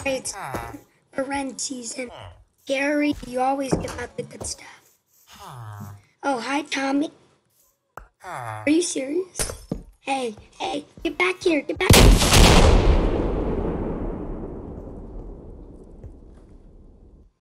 it's rent season. Gary, you always give out the good stuff. Oh, hi, Tommy. Are you serious? Hey, get back here, get back here.